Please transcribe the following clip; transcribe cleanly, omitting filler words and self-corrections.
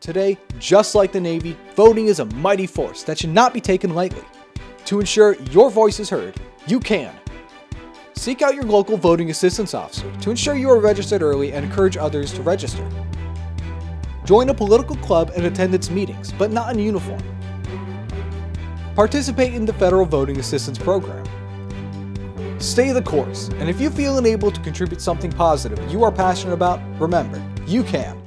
Today, just like the Navy, voting is a mighty force that should not be taken lightly. To ensure your voice is heard, you can. Seek out your local voting assistance officer to ensure you are registered early and encourage others to register. Join a political club and attend its meetings, but not in uniform. Participate in the Federal Voting Assistance Program. Stay the course, and if you feel unable to contribute something positive you are passionate about, remember, you can.